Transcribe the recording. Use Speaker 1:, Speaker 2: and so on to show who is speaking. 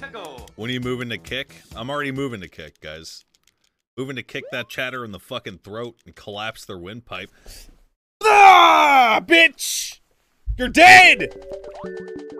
Speaker 1: to go.
Speaker 2: When are you moving to kick? I'm already moving to kick, guys. Moving to kick that chatter in the fucking throat and collapse their windpipe. Ah, bitch! You're dead!